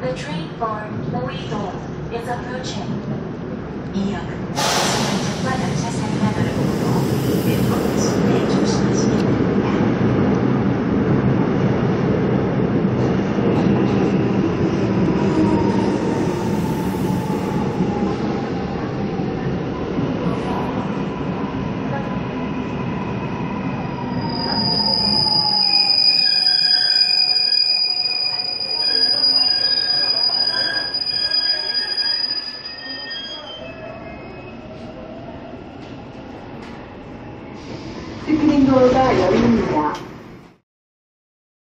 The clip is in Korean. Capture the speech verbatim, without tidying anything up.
The train for Oido is approaching. 이 역은 순환역과 열차 사이가 넓고 일곱 순에 조심하시기 바랍니다. 스크린 도어가 열리는